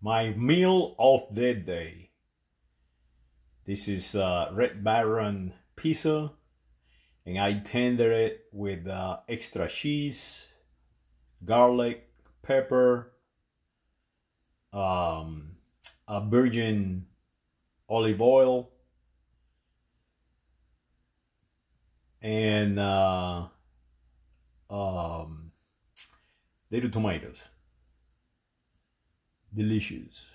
My meal of the day. This is Red Baron pizza, and I tender it with extra cheese, garlic, pepper, a virgin olive oil, and little tomatoes. Delicious.